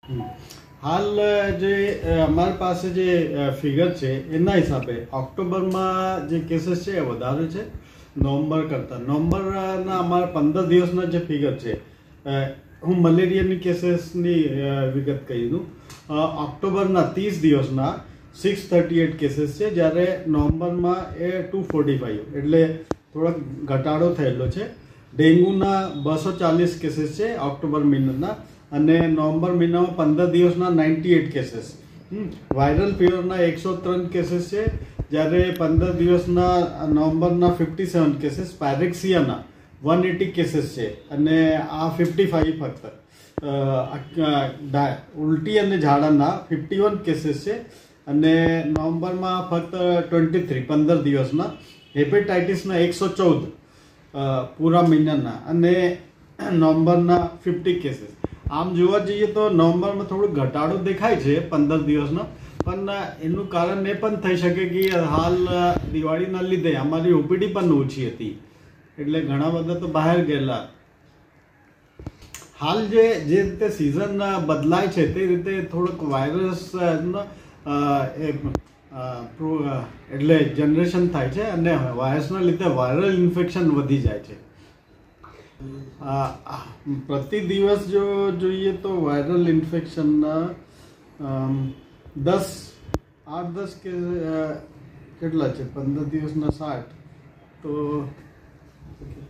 હાલ જે અમારી પાસે જે ફિગર છે એના હિસાબે ઓક્ટોબરમાં જે કેસીસ છે એ વધારે છે નવેમ્બર કરતાં. નવેમ્બરના અમારા 15 દિવસના જે ફિગર છે, હું મલેરિયાની કેસીસની વિગત કહી દઉં. ઓક્ટોબરના 30 દિવસના 638 કેસીસ છે, જ્યારે નવેમ્બરમાં એ 245, એટલે થોડોક ઘટાડો થયેલો છે. ડેન્ગ્યુના 240 કેસીસ છે ઓક્ટોબર મહિનાના, અને નવેમ્બર મહિનામાં 15 દિવસના 98 કેસીસ. વાયરલ ફીવરના 103 કેસીસ છે, જ્યારે 15 દિવસના નવેમ્બરના 57 કેસીસ. પાયરેક્સિયાના 180 કેસીસ છે, અને આ 55 ફક્ત. ઉલટી અને ઝાડાના 51 કેસીસ છે, અને નવેમ્બરમાં ફક્ત 23 15 દિવસના. હેપેટાઇટિસના 114 પૂરા મહિનાના, અને નવેમ્બરના 50 કેસીસ. આમ જોવા જઈએ તો નવેમ્બરમાં થોડો ઘટાડો દેખાય છે 15 દિવસનો, પણ એનું કારણ એ પણ થઈ શકે કે હાલ દિવાળીના લીધે અમારી ઓપીડી પણ ઓછી હતી, એટલે ઘણા બધા તો બહાર ગયેલા. હાલ જે રીતે સિઝન બદલાય છે તે રીતે થોડોક વાયરસ એટલે જનરેશન થાય છે, અને વાયરસના લીધે વાયરલ ઇન્ફેક્શન વધી જાય છે. પ્રતિ દિવસ જો જોઈએ તો વાયરલ ઇન્ફેક્શનના 8-10 કેટલા છે, 15 દિવસના 60, તો